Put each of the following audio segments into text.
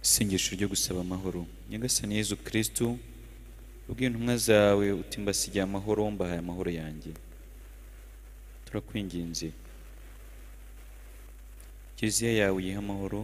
isengesho ryo gusaba amahoro. Nyagasani Yezu Kristu ubwiye intumwa zawe uti mbasigiye amahoro, mbahaye amahoro yanjye. Turakwinginze Kiliziya yawe uyihe amahoro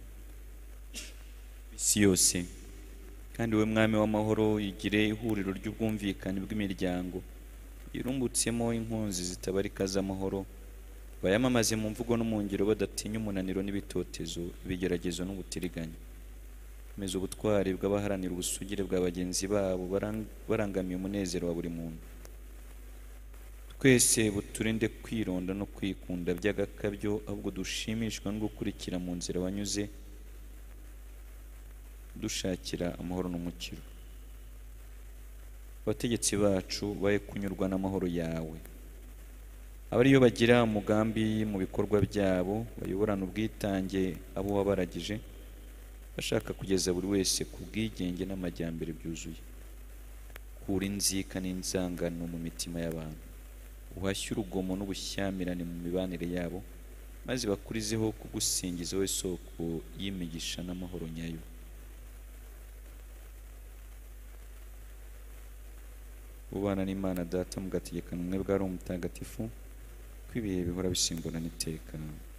isi yose, kandi we mwami w'amahoro igire ihuriro ry'ubwumvikane bw'imiryango irumbutsemo impunzi zitabarika z'amahoro, bayamamaze mu mvugo no mu ngiro badatinya umunaniro n'ibitotezo, ibigeragezo n'ubutiriganya. Komeza ubutwari bw'abaharanira ubusugire bwa bagenzi babo barangamiye umunezero wa buri muntu. Twese buturinde kwironda no kwikunda by'agakabyo, ahubwo dushimishwa no gukurikira mu nzira wanyuze dushakira amahoro n'umukiro. Abategetsi bacu baye kunyurwa n'amahoro yawe, abariyo bagira umugambi mu bikorwa byabo, bayoborana ubwitange abo wabaragije, bashaka kugeza buri wese ku bwigenge n'amajyambere byuzuye. Kura inzika n'inzangano mu mitima y'abantu, uhashye urugomo n'ubushyamirane mu mibanire yabo, maze bakurizeho kugusingiza wowe soko y'imigisha n'amahoro nyayo. Ubana n'Imana Data mugategekana umwe bwa Roho Mutagatifu, ko ibihe bihora bisimburana iteka.